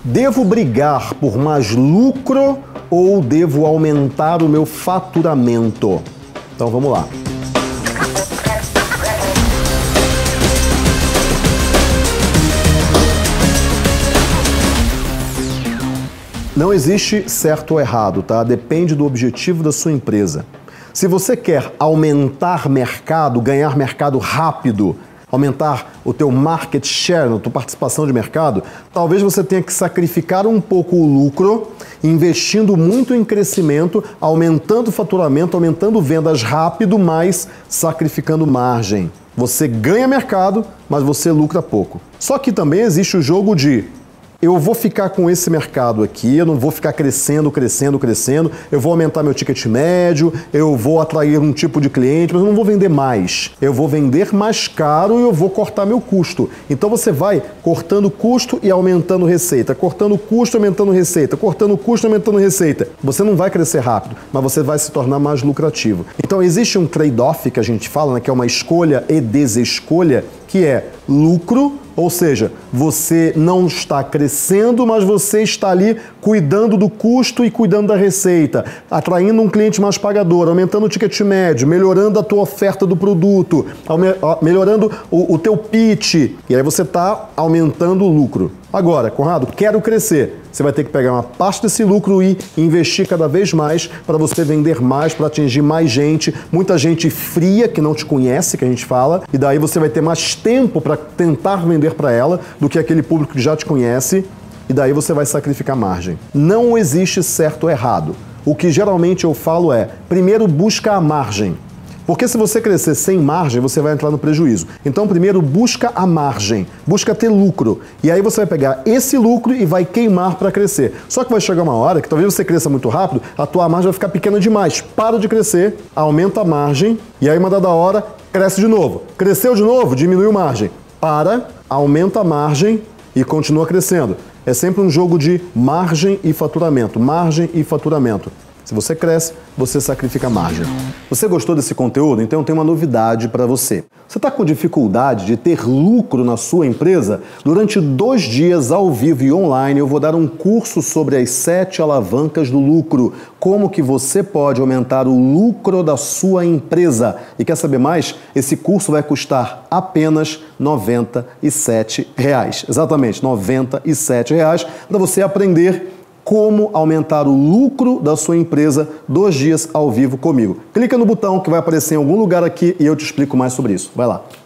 Devo brigar por mais lucro ou devo aumentar o meu faturamento? Então vamos lá. Não existe certo ou errado, tá? Depende do objetivo da sua empresa. Se você quer aumentar mercado, ganhar mercado rápido, aumentar o teu market share, a tua participação de mercado, talvez você tenha que sacrificar um pouco o lucro, investindo muito em crescimento, aumentando o faturamento, aumentando vendas rápido, mas sacrificando margem. Você ganha mercado, mas você lucra pouco. Só que também existe o jogo de eu vou ficar com esse mercado aqui, eu não vou ficar crescendo, eu vou aumentar meu ticket médio, eu vou atrair um tipo de cliente, mas eu não vou vender mais. Eu vou vender mais caro e eu vou cortar meu custo. Então você vai cortando custo e aumentando receita, cortando custo, aumentando receita, cortando custo, aumentando receita. Você não vai crescer rápido, mas você vai se tornar mais lucrativo. Então existe um trade-off que a gente fala, né, que é uma escolha e desescolha, que é lucro, ou seja, você não está crescendo, mas você está ali cuidando do custo e cuidando da receita, atraindo um cliente mais pagador, aumentando o ticket médio, melhorando a tua oferta do produto, melhorando o teu pitch, e aí você está aumentando o lucro. Agora, Conrado, quero crescer. Você vai ter que pegar uma parte desse lucro e investir cada vez mais para você vender mais, para atingir mais gente, muita gente fria que não te conhece, que a gente fala, e daí você vai ter mais tempo para tentar vender para ela do que aquele público que já te conhece, e daí você vai sacrificar margem. Não existe certo ou errado. O que geralmente eu falo é, primeiro busca a margem. Porque se você crescer sem margem, você vai entrar no prejuízo. Então, primeiro, busca a margem, busca ter lucro. E aí você vai pegar esse lucro e vai queimar para crescer. Só que vai chegar uma hora que talvez você cresça muito rápido, a tua margem vai ficar pequena demais. Para de crescer, aumenta a margem, e aí uma dada hora, cresce de novo. Cresceu de novo, diminuiu a margem. Para, aumenta a margem e continua crescendo. É sempre um jogo de margem e faturamento, margem e faturamento. Se você cresce, você sacrifica margem. Você gostou desse conteúdo? Então eu tenho uma novidade para você. Você está com dificuldade de ter lucro na sua empresa? Durante 2 dias ao vivo e online eu vou dar um curso sobre as 7 alavancas do lucro. Como que você pode aumentar o lucro da sua empresa? E quer saber mais? Esse curso vai custar apenas R$ 97. Exatamente, R$ 97 para você aprender como aumentar o lucro da sua empresa 2 dias ao vivo comigo. Clica no botão que vai aparecer em algum lugar aqui e eu te explico mais sobre isso. Vai lá.